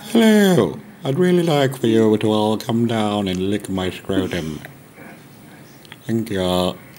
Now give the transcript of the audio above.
Hello, I'd really like for you to all come down and lick my scrotum. Thank you.